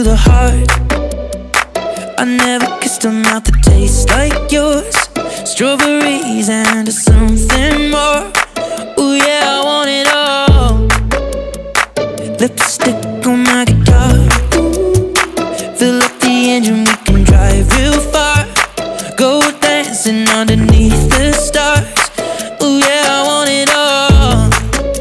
the heart. I never kissed a mouth that tastes like yours. Strawberries and something more. Ooh yeah, I want it all. Lipstick on my guitar. Fill up the engine, we can drive real far. Go dancing underneath the stars. Ooh yeah, I want it all.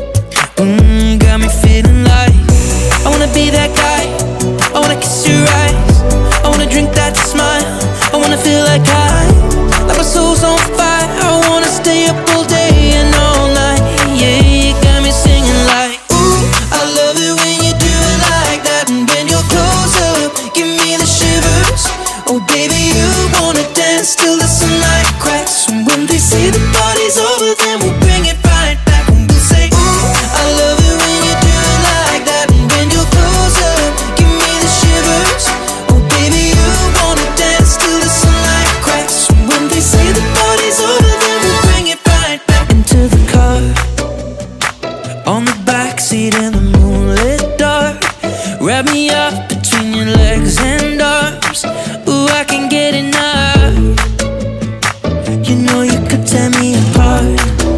Got me feeling like I wanna be that guy. I wanna kiss your eyes. I wanna drink that smile. I wanna feel like like my soul's on fire. I wanna stay up all day and all night. Yeah, you got me singing like, ooh, I love it when you do it like that. And when you're close up, give me the shivers. Oh baby, you wanna dance till the sunlight cracks. And when they say the party's over, then we'll bring it right back. And we'll say, ooh, I love it when you do it like that. And when you're close up, give me the shivers. Oh baby, you wanna dance till the sunlight cracks. And when they say the party's over, then we'll bring it right back. Into the car, on the backseat in the moonlit dark. Wrap me up between your legs and arms. Ooh, I can't get enough. You know you could tear me apart,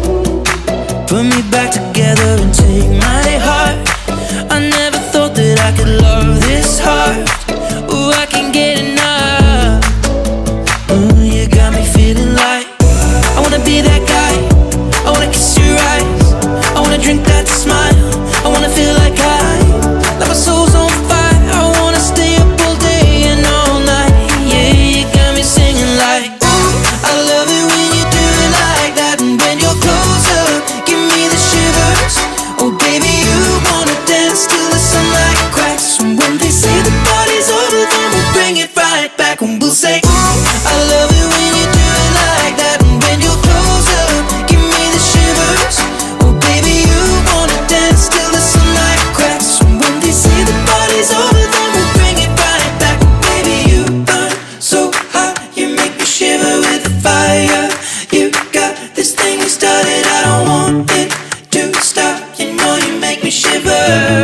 put me back together and take my heart. I never thought that I could love this hard. Ooh, I can't get enough. Ooh, you got me feeling like I wanna be that guy. I wanna kiss your eyes. I wanna drink that smile. I wanna feel like like my soul's on fire. I wanna stay up all day and all night. Yeah, you got me singing like, ooh, I love it when you do it like that. And when you're close up, give me the shivers. Oh baby, you wanna dance till the sunlight cracks. And when they say the party's over, then we'll bring it right back. And we'll say, ooh, I love it when you do it like that. And when you're close up, give me the shivers. Oh baby, you wanna dance till the sunlight cracks. And when they say the party's over, then we'll bring it right back. Baby, you burn so hot, you make me shiver with the fire. You got this thing you started, I don't want it to stop. You know you make me shiver.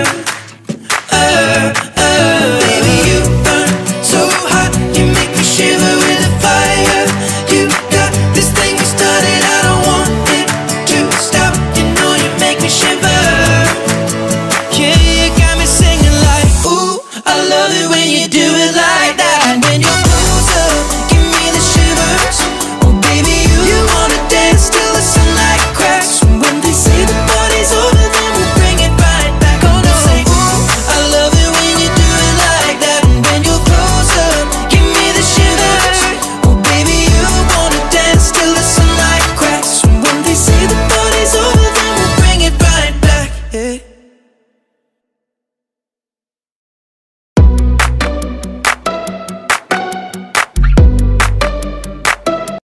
Baby, you burn so hot, you make me shiver with the fire. You got this thing you started, I don't want it to stop. You know you make me shiver. Yeah, you got me singing like, ooh, I love it when you do it like that.